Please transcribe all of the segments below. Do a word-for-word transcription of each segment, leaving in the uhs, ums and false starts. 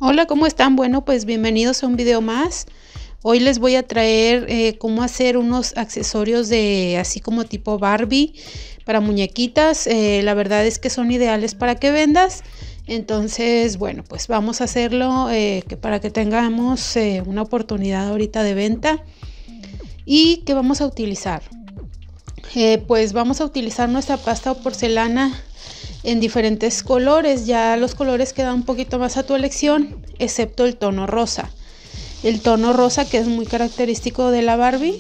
Hola, ¿cómo están? Bueno, pues bienvenidos a un video más. Hoy les voy a traer eh, cómo hacer unos accesorios de así como tipo Barbie para muñequitas. Eh, la verdad es que son ideales para que vendas. Entonces, bueno, pues vamos a hacerlo eh, que para que tengamos eh, una oportunidad ahorita de venta. ¿Y qué vamos a utilizar? Eh, pues vamos a utilizar nuestra pasta o porcelana en diferentes colores. Ya los colores quedan un poquito más a tu elección, excepto el tono rosa. El tono rosa, que es muy característico de la Barbie,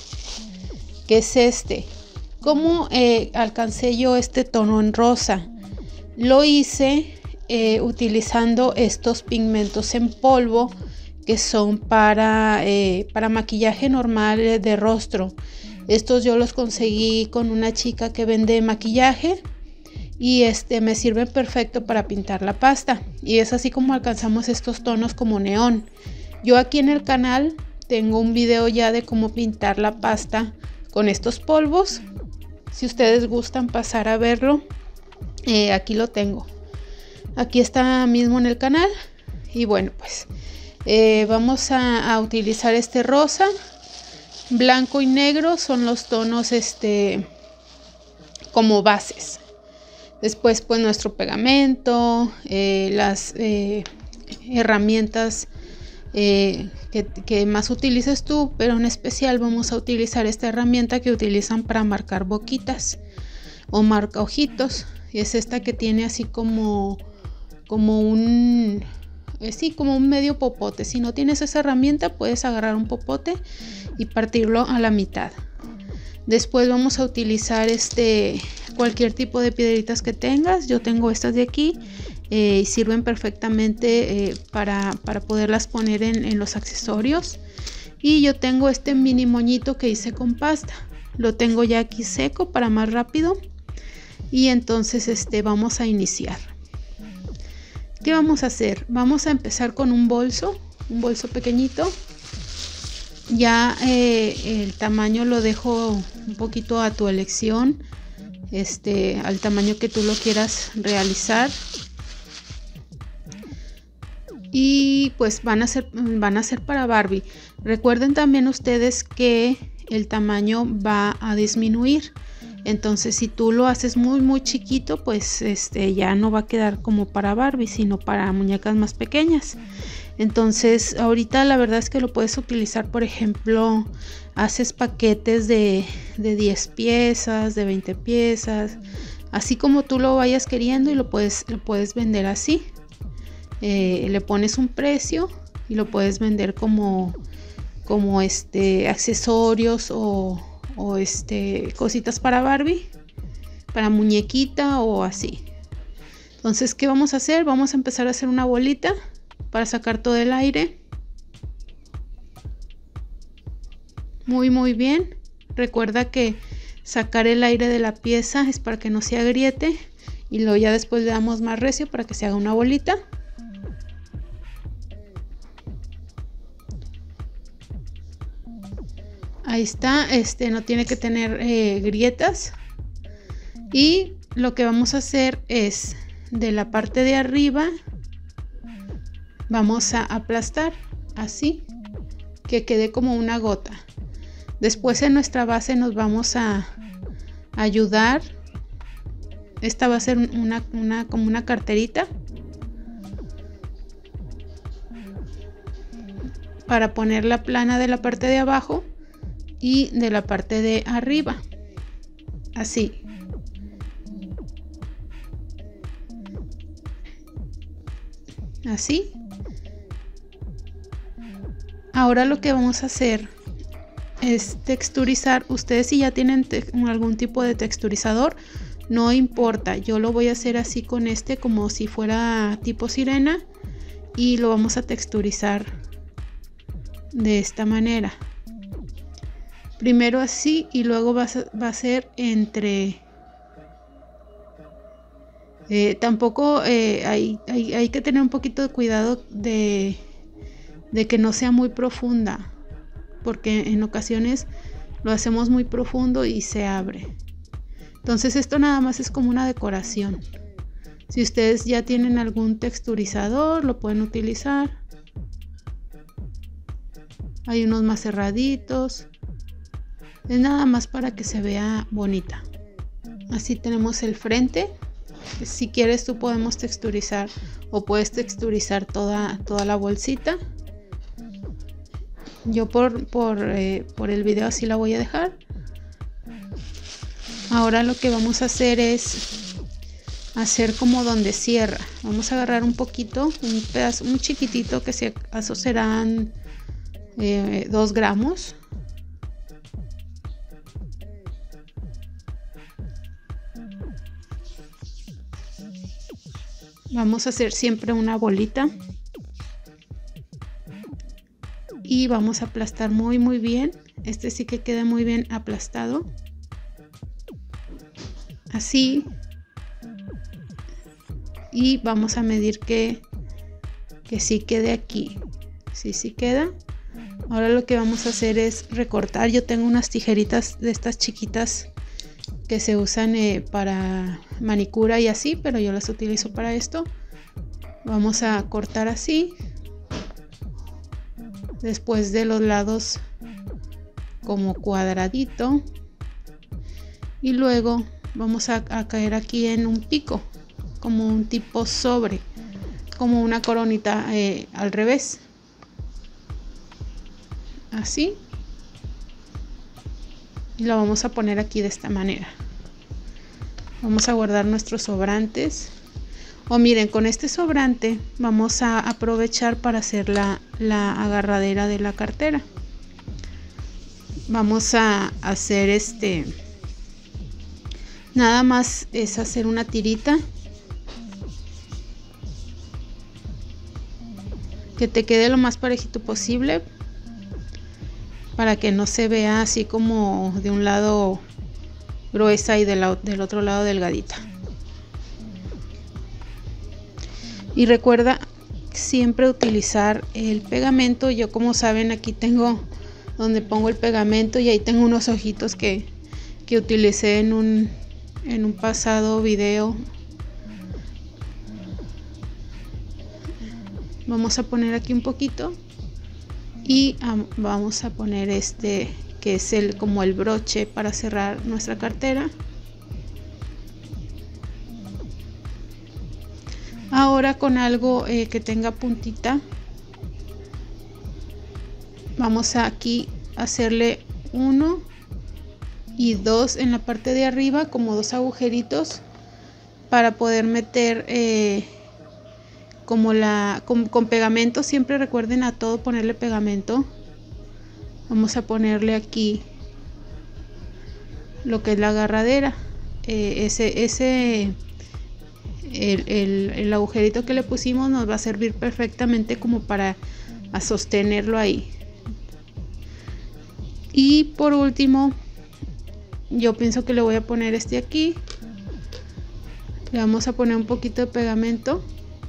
que es este. ¿Cómo eh, alcancé yo este tono en rosa? Lo hice eh, utilizando estos pigmentos en polvo que son para, eh, para maquillaje normal de rostro. Estos yo los conseguí con una chica que vende maquillaje y este me sirve perfecto para pintar la pasta, y es así como alcanzamos estos tonos como neón. Yo aquí en el canal tengo un video ya de cómo pintar la pasta con estos polvos. Si ustedes gustan pasar a verlo, eh, aquí lo tengo, aquí está mismo en el canal. Y bueno, pues eh, vamos a, a utilizar este rosa, blanco y negro son los tonos este como bases. Después pues nuestro pegamento, eh, las eh, herramientas eh, que, que más utilices tú, pero en especial vamos a utilizar esta herramienta que utilizan para marcar boquitas o marca ojitos. Y es esta que tiene así como, como un, eh, sí, como un medio popote. Si no tienes esa herramienta, puedes agarrar un popote y partirlo a la mitad. Después vamos a utilizar este cualquier tipo de piedritas que tengas. Yo tengo estas de aquí eh, y sirven perfectamente eh, para, para poderlas poner en, en los accesorios. Y yo tengo este mini moñito que hice con pasta. Lo tengo ya aquí seco para más rápido. Y entonces este vamos a iniciar. ¿Qué vamos a hacer? Vamos a empezar con un bolso, un bolso pequeñito. Ya eh, el tamaño lo dejo un poquito a tu elección, este, al tamaño que tú lo quieras realizar. Y pues van a ser, van a ser para Barbie. Recuerden también ustedes que el tamaño va a disminuir. Entonces si tú lo haces muy muy chiquito, pues este ya no va a quedar como para Barbie, sino para muñecas más pequeñas. Entonces ahorita la verdad es que lo puedes utilizar, por ejemplo, haces paquetes de, de diez piezas, de veinte piezas, así como tú lo vayas queriendo, y lo puedes, lo puedes vender así. Eh, le pones un precio y lo puedes vender como, como este, accesorios o, o este, cositas para Barbie, para muñequita o así. Entonces, ¿qué vamos a hacer? Vamos a empezar a hacer una bolita para sacar todo el aire. Muy muy bien. Recuerda que sacar el aire de la pieza es para que no se agriete, y luego ya después le damos más recio para que se haga una bolita. Ahí está, este no tiene que tener eh, grietas. Y lo que vamos a hacer es de la parte de arriba vamos a aplastar así que quede como una gota. Después en nuestra base nos vamos a ayudar. Esta va a ser una, una como una carterita para poner la plana de la parte de abajo y de la parte de arriba, así. Así. Ahora lo que vamos a hacer es texturizar. Ustedes si ya tienen algún tipo de texturizador, no importa, yo lo voy a hacer así con este como si fuera tipo sirena, y lo vamos a texturizar de esta manera. Primero así y luego va a ser, va a ser entre eh, tampoco eh, hay, hay, hay que tener un poquito de cuidado de de que no sea muy profunda, porque en ocasiones lo hacemos muy profundo y se abre. Entonces esto nada más es como una decoración. Si ustedes ya tienen algún texturizador, lo pueden utilizar. Hay unos más cerraditos. Es nada más para que se vea bonita. Así tenemos el frente. Si quieres tú podemos texturizar o puedes texturizar toda, toda la bolsita. Yo por, por, eh, por el video así la voy a dejar. Ahora lo que vamos a hacer es hacer como donde cierra. Vamos a agarrar un poquito, un pedazo, un chiquitito, que si acaso serán eh, dos gramos. Vamos a hacer siempre una bolita y vamos a aplastar muy muy bien. Este sí que queda muy bien aplastado, así. Y vamos a medir que que sí quede aquí. Sí, sí queda. Ahora lo que vamos a hacer es recortar. Yo tengo unas tijeritas de estas chiquitas que se usan eh, para manicura y así, pero yo las utilizo para esto. Vamos a cortar así, después de los lados como cuadradito, y luego vamos a, a caer aquí en un pico, como un tipo sobre, como una coronita eh, al revés, así. Y lo vamos a poner aquí de esta manera. Vamos a guardar nuestros sobrantes. O miren, con este sobrante vamos a aprovechar para hacer la, la agarradera de la cartera. Vamos a hacer este... Nada más es hacer una tirita. Que te quede lo más parejito posible, para que no se vea así como de un lado gruesa y de la, del otro lado delgadita. Y recuerda siempre utilizar el pegamento. Yo, como saben, aquí tengo donde pongo el pegamento, y ahí tengo unos ojitos que, que utilicé en un, en un pasado video. Vamos a poner aquí un poquito. Y um, vamos a poner este que es el como el broche para cerrar nuestra cartera. Ahora con algo eh, que tenga puntita, vamos a aquí hacerle uno y dos en la parte de arriba, como dos agujeritos, para poder meter eh, como la con, con pegamento. Siempre recuerden a todo ponerle pegamento. Vamos a ponerle aquí lo que es la agarradera, eh, ese ese el, el, el agujerito que le pusimos nos va a servir perfectamente como para a sostenerlo ahí. Y por último, yo pienso que le voy a poner este aquí. Le vamos a poner un poquito de pegamento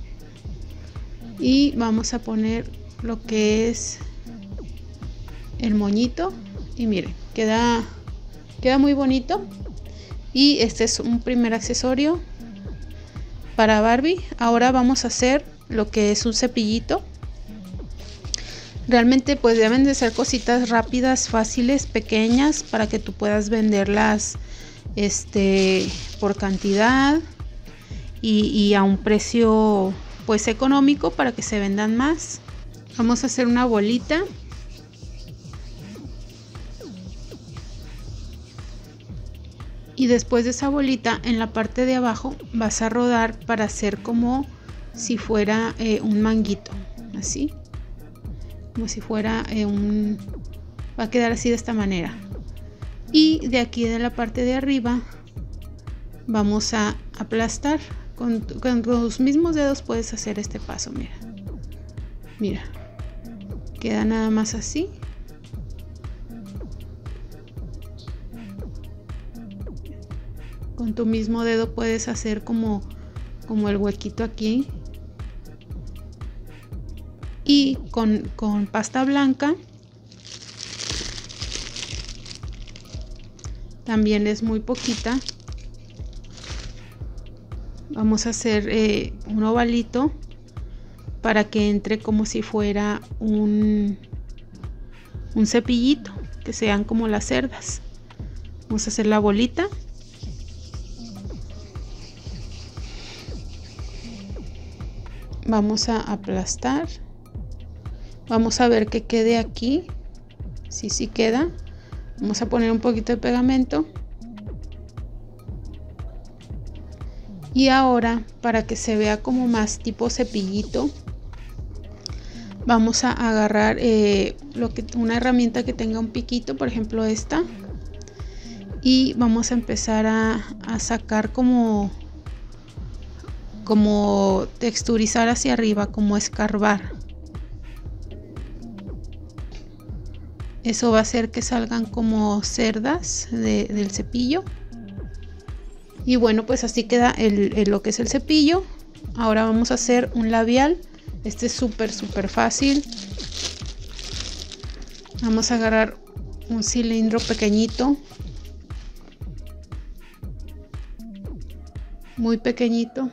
y vamos a poner lo que es el moñito, y miren, queda queda muy bonito. Y este es un primer accesorio para Barbie. Ahora vamos a hacer lo que es un cepillito. Realmente pues deben de ser cositas rápidas, fáciles, pequeñas, para que tú puedas venderlas este por cantidad y, y a un precio pues económico, para que se vendan más. Vamos a hacer una bolita. Y después de esa bolita, en la parte de abajo vas a rodar para hacer como si fuera eh, un manguito, así, como si fuera eh, un... va a quedar así de esta manera. Y de aquí de la parte de arriba vamos a aplastar con, con los mismos dedos. Puedes hacer este paso, mira, mira, queda nada más así. Con tu mismo dedo puedes hacer como, como el huequito aquí. Y con, con pasta blanca también es muy poquita. Vamos a hacer eh, un ovalito para que entre como si fuera un, un cepillito, que sean como las cerdas. Vamos a hacer la bolita. Vamos a aplastar. Vamos a ver que quede aquí. Sí, sí queda. Vamos a poner un poquito de pegamento. Y ahora, para que se vea como más tipo cepillito, vamos a agarrar eh, lo que, una herramienta que tenga un piquito, por ejemplo esta. Y vamos a empezar a, a sacar como, como texturizar hacia arriba, como escarbar. Eso va a hacer que salgan como cerdas de, del cepillo. Y bueno, pues así queda el, el, lo que es el cepillo. Ahora vamos a hacer un labial. Este es súper, súper fácil. Vamos a agarrar un cilindro pequeñito. Muy pequeñito.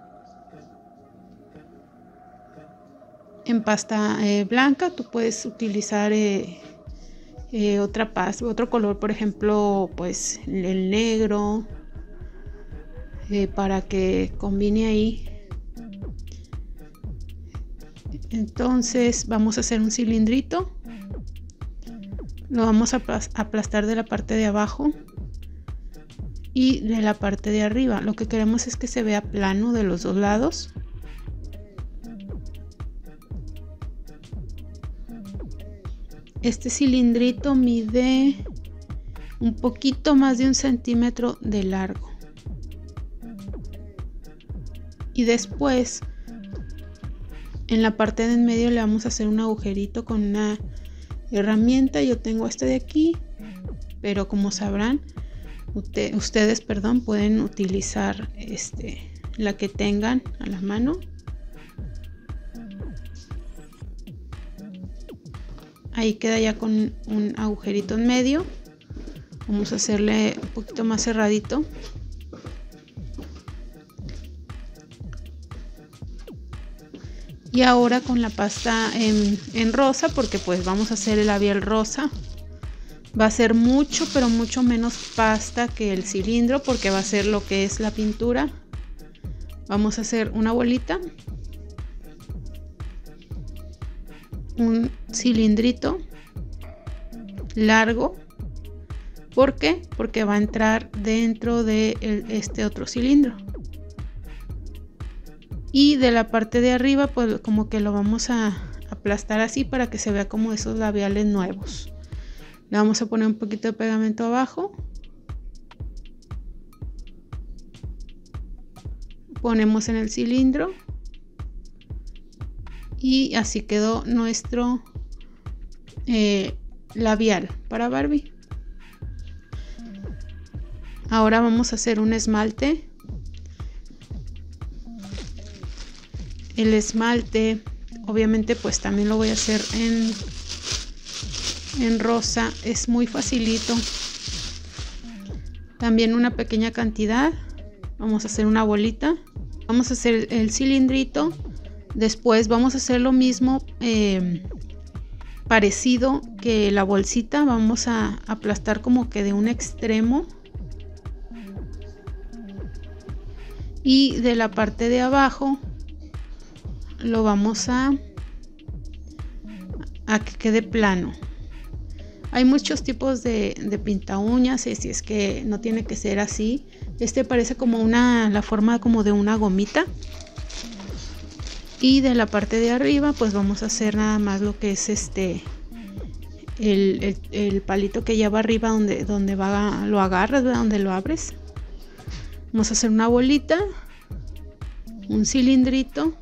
En pasta eh, blanca tú puedes utilizar... Eh, Eh, otra pasta, otro color, por ejemplo, pues el negro, eh, para que combine ahí. Entonces vamos a hacer un cilindrito, lo vamos a aplastar de la parte de abajo y de la parte de arriba. Lo que queremos es que se vea plano de los dos lados. Este cilindrito mide un poquito más de un centímetro de largo. Y después, en la parte de en medio le vamos a hacer un agujerito con una herramienta. Yo tengo este de aquí, pero como sabrán, usted, ustedes perdón, pueden utilizar este, la que tengan a la mano. Ahí queda ya con un agujerito en medio. Vamos a hacerle un poquito más cerradito. Y ahora con la pasta en, en rosa, porque pues vamos a hacer el labial rosa. Va a ser mucho, pero mucho menos pasta que el cilindro, porque va a ser lo que es la pintura. Vamos a hacer una bolita. Un cilindrito largo. ¿Por qué? Porque va a entrar dentro de el, este otro cilindro. Y de la parte de arriba, pues como que lo vamos a aplastar así para que se vea como esos labiales nuevos. Le vamos a poner un poquito de pegamento abajo. Ponemos en el cilindro. Y así quedó nuestro eh, labial para Barbie. Ahora vamos a hacer un esmalte. El esmalte, obviamente, pues también lo voy a hacer en, en rosa. Es muy facilito. También una pequeña cantidad. Vamos a hacer una bolita. Vamos a hacer el cilindrito. Después vamos a hacer lo mismo, eh, parecido que la bolsita. Vamos a aplastar como que de un extremo. Y de la parte de abajo lo vamos a, a que quede plano. Hay muchos tipos de, de pinta uñas, y si es que no tiene que ser así. Este parece como una, la forma como de una gomita. Y de la parte de arriba pues vamos a hacer nada más lo que es este el, el, el palito que lleva arriba donde, donde va, lo agarras, ¿verdad? Donde lo abres. Vamos a hacer una bolita, un cilindrito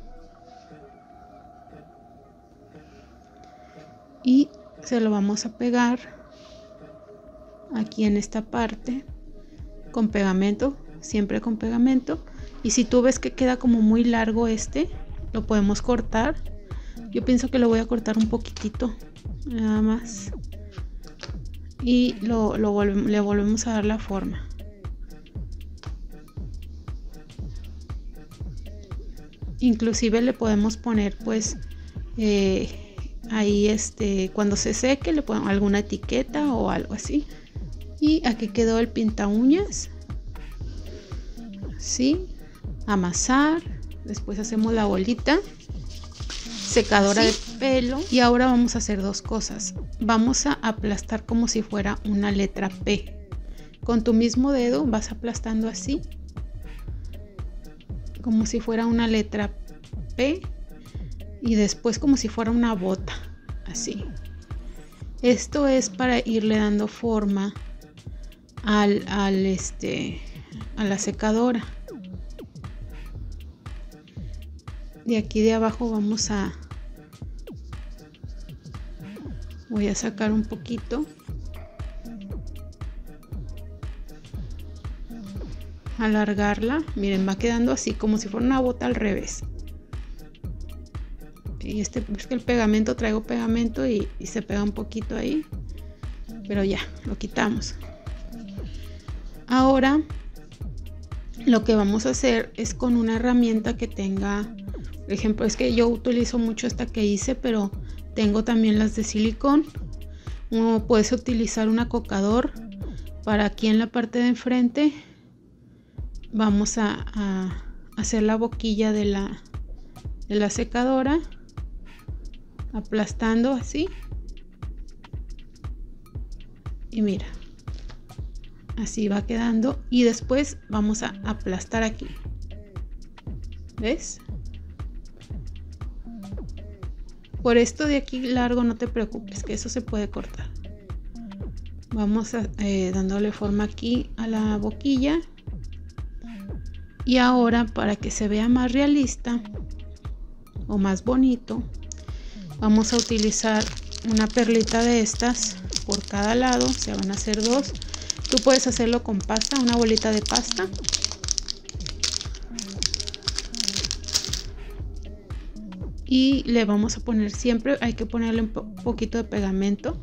y se lo vamos a pegar aquí en esta parte con pegamento, siempre con pegamento. Y si tú ves que queda como muy largo este, lo podemos cortar. Yo pienso que lo voy a cortar un poquitito nada más y lo, lo volvemos, le volvemos a dar la forma. Inclusive le podemos poner pues eh, ahí este cuando se seque le ponemos alguna etiqueta o algo así. Y aquí quedó el pinta uñas. ¿Sí? Amasar. Después hacemos la bolita. Secadora ¿Sí? de pelo. Y ahora vamos a hacer dos cosas. Vamos a aplastar como si fuera una letra P. Con tu mismo dedo vas aplastando así. Como si fuera una letra P. Y después como si fuera una bota. Así. Esto es para irle dando forma al, al este, a la secadora. De aquí de abajo vamos a voy a sacar un poquito, alargarla. Miren, va quedando así como si fuera una bota al revés. Y este es que el pegamento, traigo pegamento y, y se pega un poquito ahí, pero ya lo quitamos. Ahora lo que vamos a hacer es con una herramienta que tenga, por ejemplo, es que yo utilizo mucho esta que hice, pero tengo también las de silicón. O puedes utilizar un acocador. Para aquí en la parte de enfrente vamos a, a hacer la boquilla de la, de la secadora, aplastando así. Y mira, así va quedando. Y después vamos a aplastar aquí. ¿Ves? Por esto de aquí largo no te preocupes, que eso se puede cortar. Vamos a, eh, dándole forma aquí a la boquilla. Y ahora, para que se vea más realista o más bonito, vamos a utilizar una perlita de estas por cada lado. Se van a hacer dos. Tú puedes hacerlo con pasta, una bolita de pasta. Y le vamos a poner, siempre hay que ponerle un po poquito de pegamento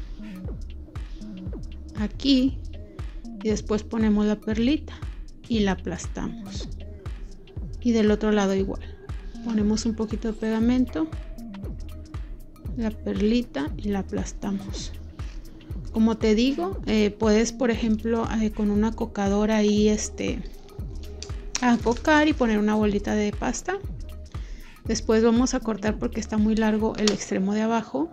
aquí. Y después ponemos la perlita y la aplastamos. Y del otro lado igual. Ponemos un poquito de pegamento, la perlita y la aplastamos. Como te digo, eh, puedes por ejemplo eh, con una acocadora ahí este, acocar y poner una bolita de pasta. Después vamos a cortar porque está muy largo el extremo de abajo.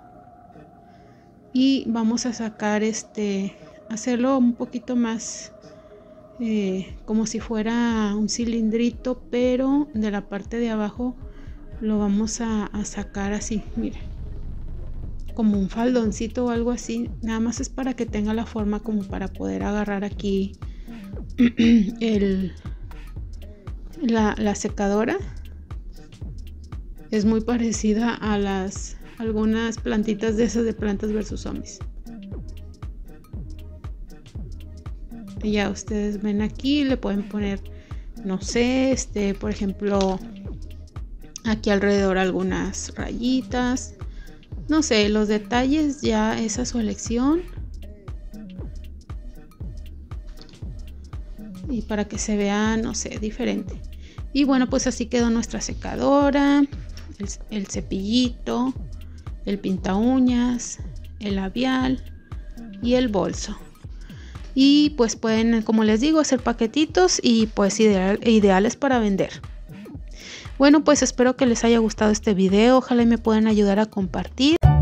Y vamos a sacar este, hacerlo un poquito más eh, como si fuera un cilindrito, pero de la parte de abajo lo vamos a, a sacar así, miren, como un faldoncito o algo así. Nada más es para que tenga la forma como para poder agarrar aquí el, la, la secadora. Es muy parecida a las algunas plantitas de esas de Plantas versus Zombies. Y ya ustedes ven aquí, le pueden poner, no sé, este, por ejemplo, aquí alrededor algunas rayitas. No sé, los detalles ya es a su elección. Y para que se vea, no sé, diferente. Y bueno, pues así quedó nuestra secadora. El, el cepillito, el pinta uñas, el labial y el bolso. Y pues pueden, como les digo, hacer paquetitos y pues ideal, ideales para vender. Bueno, pues espero que les haya gustado este video. Ojalá y me puedan ayudar a compartir.